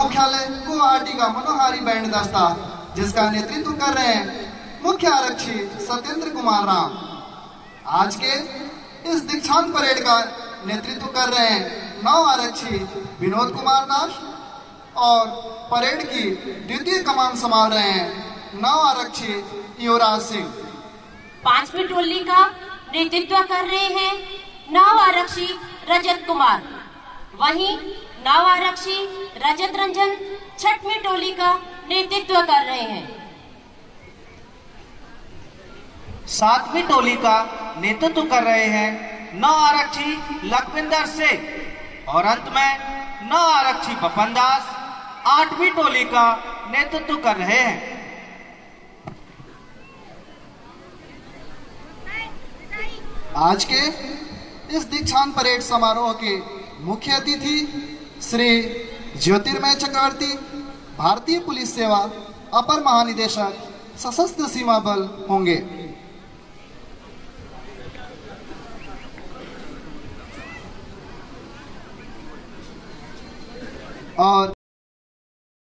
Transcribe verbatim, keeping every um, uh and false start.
मुख्यालय गुवाहाटी का मनोहारी बैंड दस्ता, जिसका नेतृत्व कर रहे हैं मुख्य आरक्षी सत्येंद्र कुमार राम। आज के इस दीक्षांत परेड का नेतृत्व कर रहे हैं नौ आरक्षी विनोद कुमार दास और परेड की द्वितीय कमान संभाल रहे हैं नौ आरक्षी युवराज सिंह। पांचवी टोली का नेतृत्व कर रहे हैं नौ आरक्षी रजत कुमार, वहीं नौ आरक्षी रजत रंजन छठवीं टोली का नेतृत्व कर रहे हैं। सातवीं टोली का नेतृत्व कर रहे हैं नौ आरक्षी लखविंदर सिंह और अंत में नौ आरक्षी बपन दास आठवीं टोली का नेतृत्व कर रहे हैं। आज के इस दीक्षांत परेड समारोह के मुख्य अतिथि श्री ज्योतिर्मय चक्रवर्ती, भारतीय पुलिस सेवा अपर महानिदेशक सशस्त्र सीमा बल होंगे। और